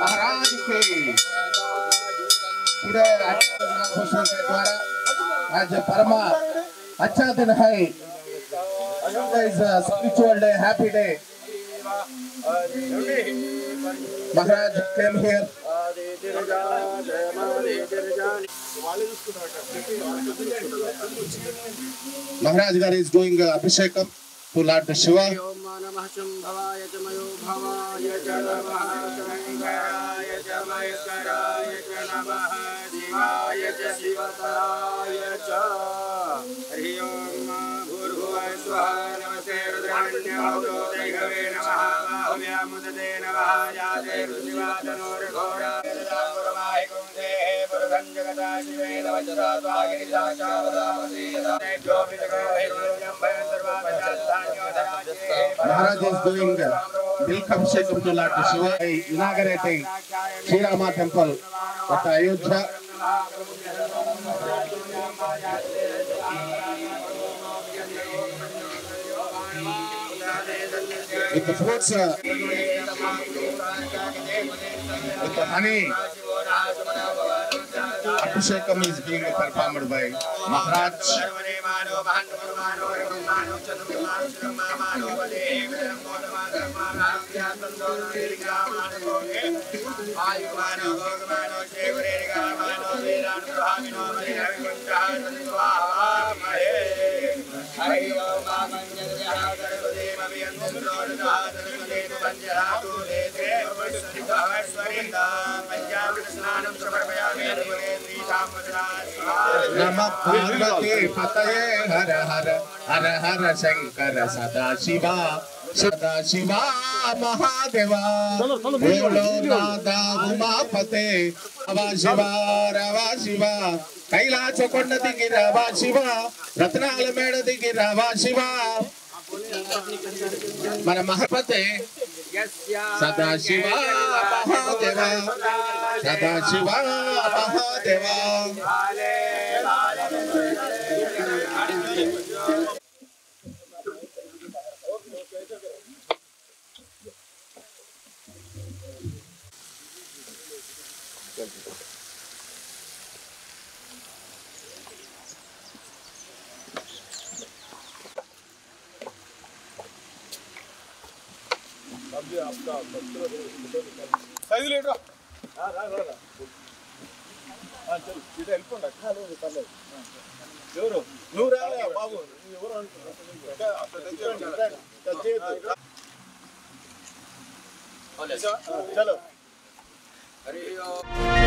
महाराज के पूरे घोषणा के द्वारा आज परमा अच्छा दिन है is spiritual day happy day Maharaj came here Maharaj Gar is doing Abhishekam to Lord Shiva. Maharaj is doing milk abhishekam to Lord Shiva, inaugurating Sri Rama temple at Ayodhya. With the fruits, with the honey, abhishekam is being performed by Maharaj. Namah Parvati Pataye Har Har Har Har Shankar Sada Shiva Sada Shiva Mahadeva Bolo Nada Umapate Rava Shiva Kaila Chokonda Digi Rava Shiva Ratnala Meda Digi Rava Shiva Mana Mahapate Sada Shiva Mahadeva Sada Shiva Mahadeva साइज लेट रा चल इधर help ఉండా కాలేదు పర్లేదు ఎవరు నువ్వు రాలే బాబు ఎవరు చలో చలో అరే